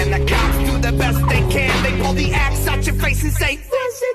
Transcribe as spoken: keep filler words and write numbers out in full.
And the cops do the best they can. They pull the axe at your face and say, this is